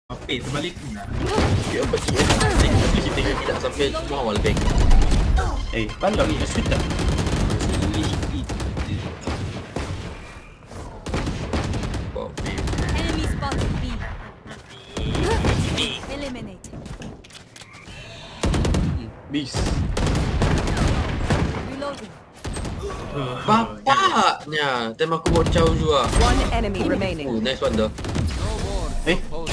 Apa terbalik pun lah. Dia apa sih? Tapi kita tidak sampai semua awal bank. Balok ni sudah. Enemy spotted B. Eliminated. Bis. Reloading. Bapaknya. Time aku mau caw juga. One enemy remaining. Nice one dah.